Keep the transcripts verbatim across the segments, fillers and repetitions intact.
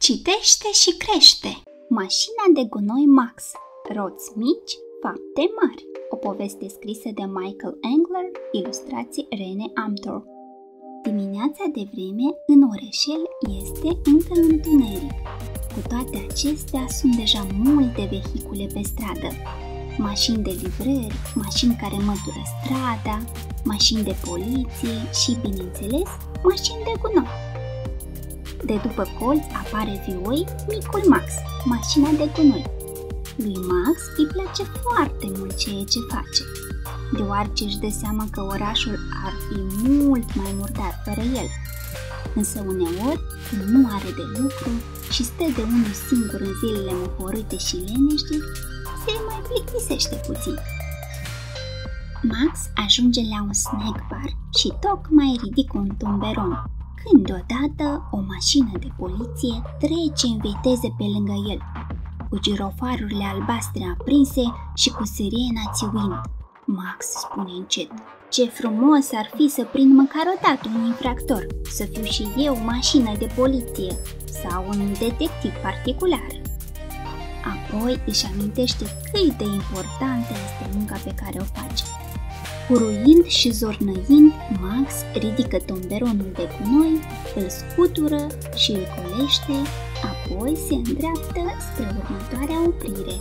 Citește și crește! Mașina de gunoi Max. Roți mici, fapte mari. O poveste scrisă de Michael Engler, ilustrații Rene Amthor. Dimineața de vreme, în orășel, este încă întuneric. Cu toate acestea, sunt deja multe vehicule pe stradă. Mașini de livrări, mașini care mătură strada, mașini de poliție și, bineînțeles, mașini de gunoi. De după colț apare vioi micul Max, mașina de gunoi. Lui Max îi place foarte mult ceea ce face, deoarece își dă seama că orașul ar fi mult mai murdar fără el. Însă uneori, când nu are de lucru și stă de unul singur în zilele mohorâte și lenește, se mai plictisește puțin. Max ajunge la un snack bar și tocmai ridică un tumberon, când deodată o mașină de poliție trece în viteză pe lângă el, cu girofarurile albastre aprinse și cu sirena țiuind. Max spune încet: "Ce frumos ar fi să prind măcar o dată un infractor, să fiu și eu mașină de poliție sau un detectiv particular." Apoi își amintește cât de importantă este munca pe care o face. Huruind și zornăind, Max ridică tomberonul de gunoi, îl scutură și îl colește, apoi se îndreaptă spre următoarea oprire.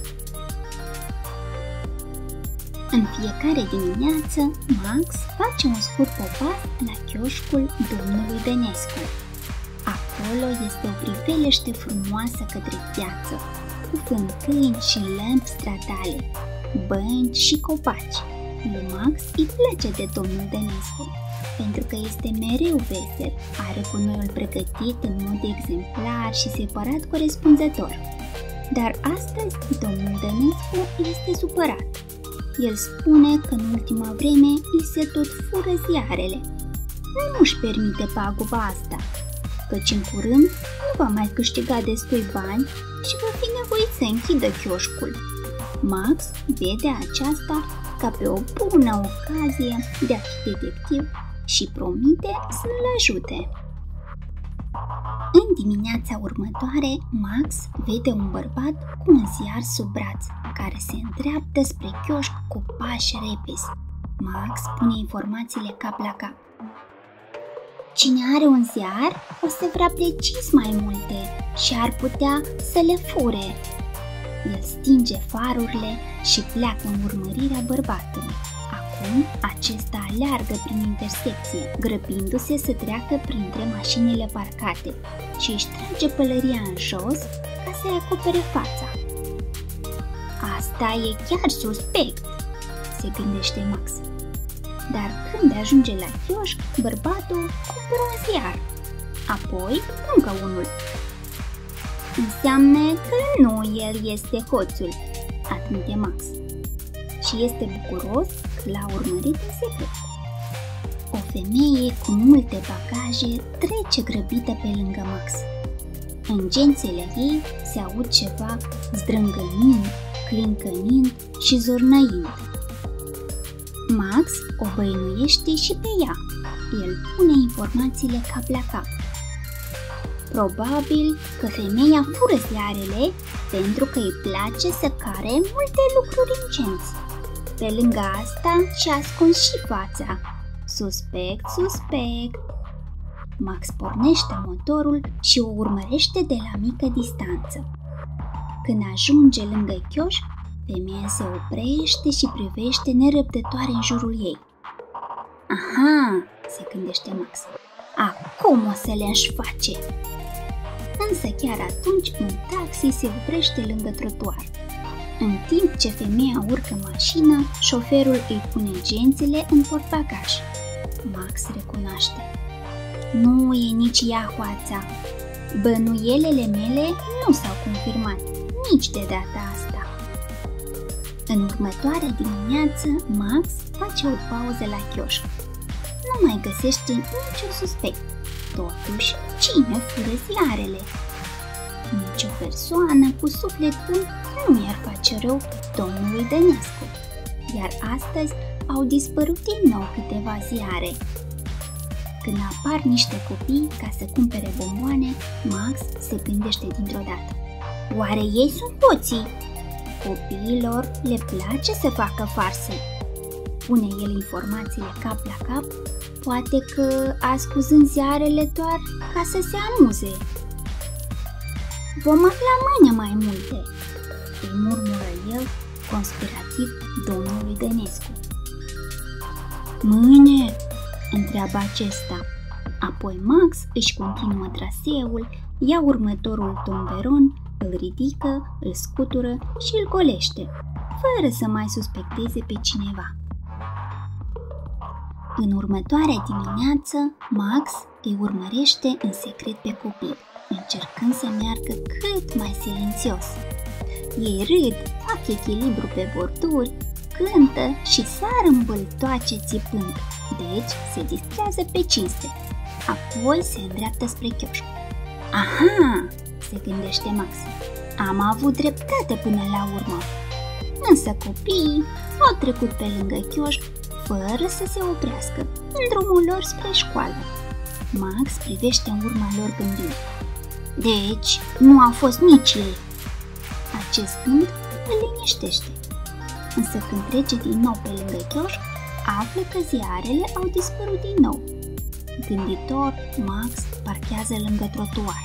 În fiecare dimineață, Max face un scurt popas la chioșcul domnului Dănescu. Acolo este o priveliște frumoasă către viață, cu fântâni și lămpi stradale, bănci și copaci. Lui Max îi place de domnul Dănescu, pentru că este mereu vesel, are gunoiul pregătit în mod exemplar și separat corespunzător. Dar astăzi domnul Dănescu este supărat. El spune că în ultima vreme îi se tot fură ziarele. Nu își permite paguba asta, căci în curând nu va mai câștiga destui bani și va fi nevoit să închidă chioșcul. Max vede aceasta ca pe o bună ocazie de a fi detectiv și promite să-l ajute. În dimineața următoare, Max vede un bărbat cu un ziar sub braț, care se îndreaptă spre chioșc cu pași repezi. Max pune informațiile cap la cap. Cine are un ziar o să vrea precis mai multe și ar putea să le fure. El stinge farurile și pleacă în urmărirea bărbatului. Acum, acesta aleargă prin intersecție, grăbindu-se să treacă printre mașinile parcate și își trage pălăria în jos ca să-i acopere fața. Asta e chiar suspect, se gândește Max. Dar când ajunge la chioșc, bărbatul cumpără un ziar, apoi încă unul. Înseamnă că nu el este hoțul, admite Max, și este bucuros că l-a urmărit în secret. O femeie cu multe bagaje trece grăbită pe lângă Max. În gențele ei se aud ceva zdrângănind, clincănind și zornăind. Max o băinuiește și pe ea. El pune informațiile cap la cap. Probabil că femeia fură ziarele pentru că îi place să care multe lucruri în genți. Pe lângă asta și-a ascuns și fața. Suspect, suspect. Max pornește motorul și o urmărește de la mică distanță. Când ajunge lângă chioșc, femeia se oprește și privește nerăbdătoare în jurul ei. Aha, se gândește Max, acum o să le înșface. Însă chiar atunci un taxi se oprește lângă trotuar. În timp ce femeia urcă mașina, șoferul îi pune gențile în portbagaj. Max recunoaște. Nu e nici ea hoața. Bănuielele mele nu s-au confirmat nici de data asta. În următoarea dimineață, Max face o pauză la chioșc. Nu mai găsește niciun suspect. Totuși, cine fură ziarele? Nici o persoană cu suflet bun nu i-ar face rău domnului Dănescu, iar astăzi au dispărut din nou câteva ziare. când apar niște copii ca să cumpere bomboane, Max se gândește dintr-o dată. Oare ei sunt toții? Copiilor le place să facă farse. Pune el informațiile cap la cap, poate că ascuzând ziarele doar ca să se amuze. Vom afla mâine mai multe, îi murmură el conspirativ domnului Dănescu. Mâine? Întreabă acesta. Apoi Max își continuă traseul, ia următorul tomberon, îl ridică, îl scutură și îl golește, fără să mai suspecteze pe cineva. În următoarea dimineață, Max îi urmărește în secret pe copii, încercând să meargă cât mai silențios. Ei râd, fac echilibru pe borduri, cântă și sar în băltoace țipând, deci se distrează pe cinste. Apoi se îndreaptă spre chioșc. Aha, se gândește Max, am avut dreptate până la urmă. Însă copiii au trecut pe lângă chioșc fără să se oprească în drumul lor spre școală. Max privește în urma lor gândind. Deci, nu au fost nici ei. Acest gând îl liniștește. Însă când trece din nou pe lângă chioșc, află că ziarele au dispărut din nou. Gânditor, Max parchează lângă trotuar.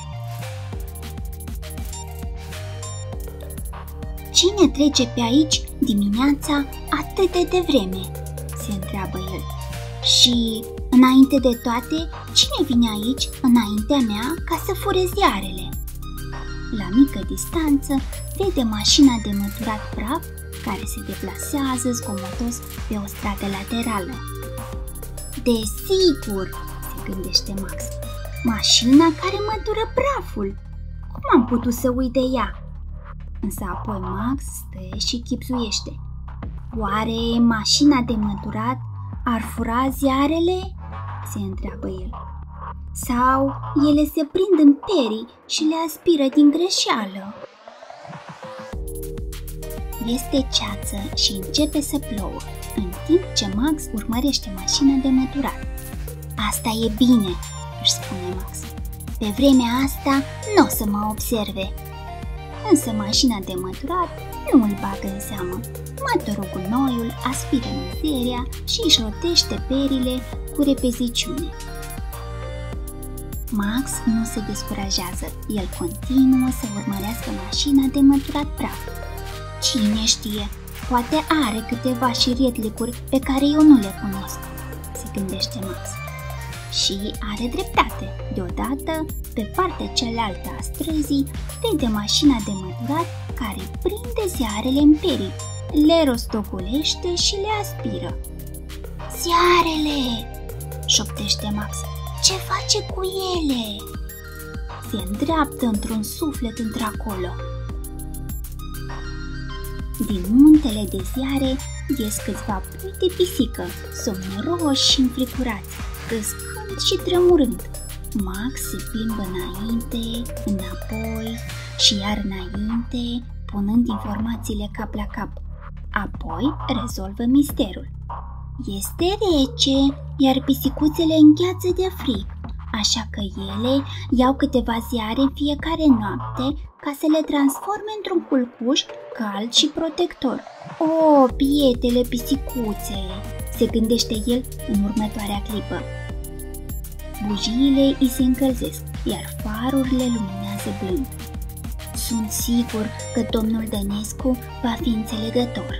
Cine trece pe aici dimineața atât de devreme? Se întreabă el. Și, înainte de toate, cine vine aici înaintea mea ca să fure ziarele? La mică distanță vede mașina de măturat praf care se deplasează zgomotos pe o stradă laterală. Desigur, se gândește Max, mașina care mătură praful. Cum am putut să uit de ea? Însă apoi Max stă și chipzuiește. Oare mașina de măturat ar fura ziarele? Se întreabă el. Sau ele se prind în perii și le aspiră din greșeală? Este ceață și începe să plouă, în timp ce Max urmărește mașina de măturat. Asta e bine, își spune Max. Pe vremea asta nu o să mă observe. Însă mașina de măturat nu îl bagă în seamă. Mătură gunoiul, aspiră mizeria și își rotește perile cu repeziciune. Max nu se descurajează, el continuă să urmărească mașina de măturat praf. Cine știe, poate are câteva șirietlicuri pe care eu nu le cunosc, se gândește Max. Și are dreptate. Deodată, pe partea cealaltă a străzii, vede mașina de măturat care prinde ziarele în perii, le rostogolește și le aspiră. Ziarele! Șoptește Max. Ce face cu ele? Se îndreaptă într-un suflet într-acolo. Din muntele de ziare ies câțiva pui de pisică, somnoroși și înfricurați, căscând și tremurând. Max se plimbă înainte, înapoi și iar înainte, punând informațiile cap la cap. Apoi rezolvă misterul. Este rece, iar pisicuțele îngheață de frig, așa că ele iau câteva ziare în fiecare noapte ca să le transforme într-un culcuș cald și protector. O, bietele pisicuțe, se gândește el în următoarea clipă. Bujiile îi se încălzesc, iar farurile luminează blând. Sunt sigur că domnul Dănescu va fi înțelegător.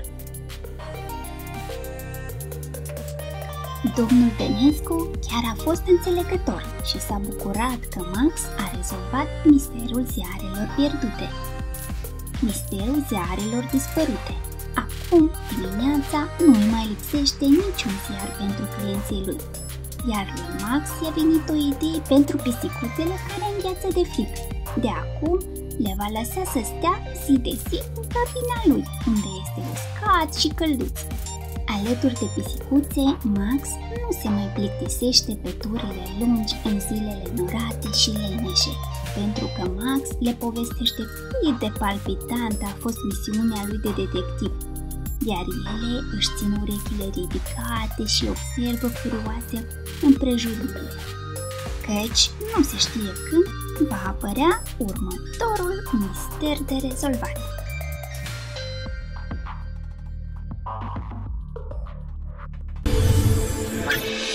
Domnul Dănescu chiar a fost înțelegător și s-a bucurat că Max a rezolvat misterul ziarelor pierdute. Misterul ziarelor dispărute. Acum, dimineața, nu îi mai lipsește niciun ziar pentru clienții lui. Iar lui Max i-a venit o idee pentru pisicuțele care îngheață de frig. De acum, le va lăsa să stea zi de zi în cabina lui, unde este uscat și călduț. Alături de pisicuțe, Max nu se mai plictisește pe turile lungi în zilele norate și leneșe, pentru că Max le povestește cât de palpitantă a fost misiunea lui de detectiv. iar ele își țin urechile ridicate și observă curioase împrejurimile, căci nu se știe când va apărea următorul mister de rezolvat. Bye.